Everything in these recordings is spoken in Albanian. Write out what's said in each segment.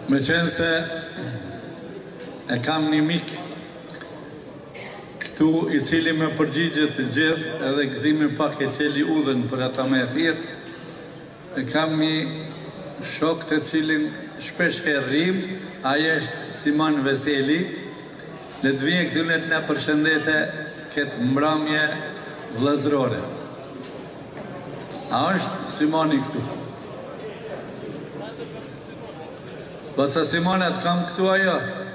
Me qenë se e kam një mik këtu i cili me përgjigjet të gjithë edhe gëzimin pak e qeli udhën për ata me thirë, e kam një shok të cilin shpesh herrim, aje është Simon Veseli, le të vijë këtu let në përshëndete këtë mbramje vëllazërore. A është Simoni këtu? Baca Simonet kam këtu ajo?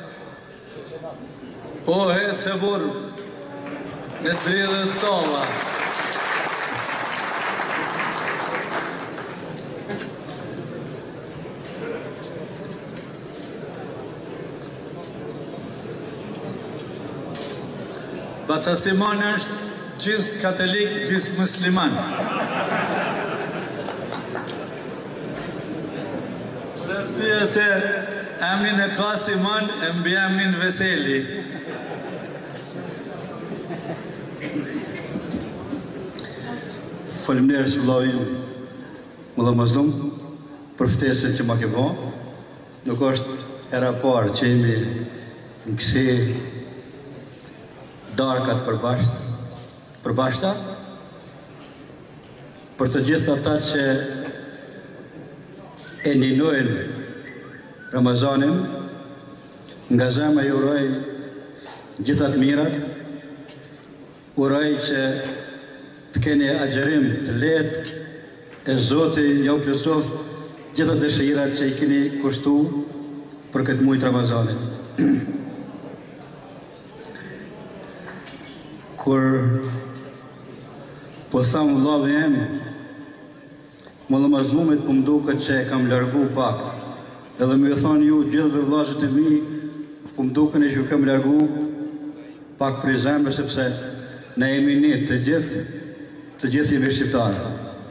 O, hecë se burë, në të dridhe të sova. Baca Simon është gjithë katolik, gjithë musliman. Dërësia se emnin e ka Simon, e mbi emnin Veseli. Faleminderit që vllavin Mullah Mazlum për ftesën që ma ke bo. Nuk është hera parë që jemi në kësi darkat përbashkëta, për të gjithë ata që e ninojnë Ramazanin, nga zemra ju uroj gjithat mirat, uroj që të keni agjerim të lehtë, e Zoti jau plotësoft gjitha dëshirat që i keni kushtu për këtë muaj të Ramazanit. Kur po thamë vllavi em, Mullah Mazlumit po m'duket që e kam largu pak, edhe më thonë ju gjithëve vllazët e mi, po m'duken që ju kam largu pak për zemrë, sepse ne jemi një të gjithë jemi shqiptarë.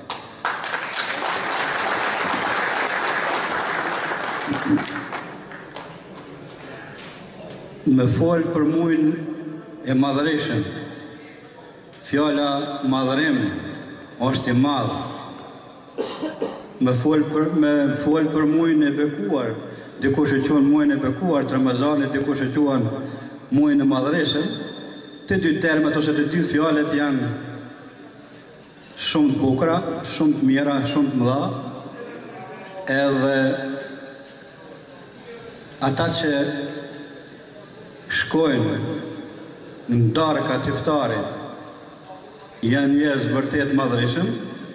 Me folë për muajin e madhëreshëm, fjala madhërim është i madh. Me folë për muajin e bekuar, dikush e quajnë muajin e bekuar të Ramazanit, dikush e quajnë muajin e madhëreshëm. Të dy termet ose të dy fjalët janë shumë të bukura, shumë të mira, shumë të mëdha, edhe ata që shkojnë në darka të iftarit janë njerëz vërtet madhërishëm,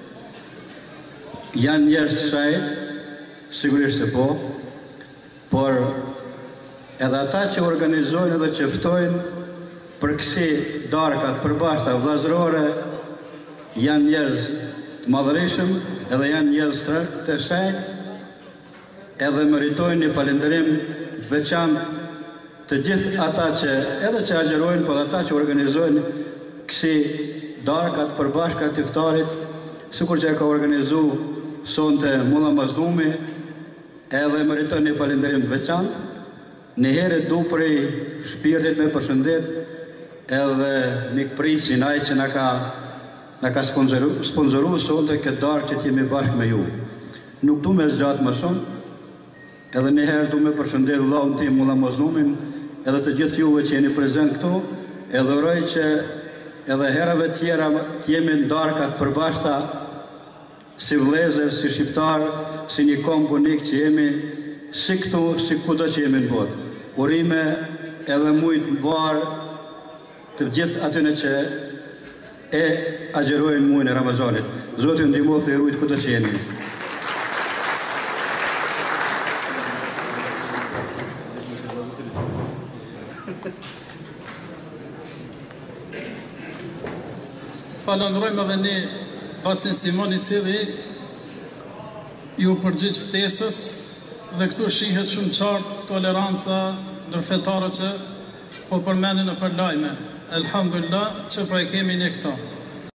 janë njerëz të shajt, sigurisht se po, por edhe ata që organizojnë edhe që ftojnë për kësi darkat përbashkëta vllazërore janë njerëz të madhërishëm, edhe janë njerëz të shajt, edhe meritojnë një falënderim të veçantë të gjithë ata që edhe që agjerojnë, po dhe ata që organizojnë kësi darkat përbashkëta të iftarit, sikur që e ka organizu sonte Mullah Mazlumi, edhe meritojnë një falënderim të veçantë. Një herë du prej shpirtit me përshëndet edhe mikprisin ai që na ka sponsoru sonte këtë darkë që jemi bashkë me ju. Nuk du me zgjatë më shumë, edhe një herë du me përshëndet vllaun tim Mullah Mazlumin, edhe të gjithë juve që jeni prezent këtu, edhe uroj që edhe herave tjera të jemi në darkat përbashkëta si vëllezër, si shqiptar, si një kombë unik që jemi, si këtu, si kudo që jemi në botë. Urime edhe mujt në barë të gjithë atyne që e agjerojnë muajin e Ramazanit. Zoti ju ndihmoftë e rujt kudo që jeni. Falenderojmë edhe ne bacin Simon i cili ju përgjigj ftesës dhe këtu shihet shumë qartë toleranca ndërfetare që po përmenin në përlajme. Elhamdulillah që pra e kemi ne këto.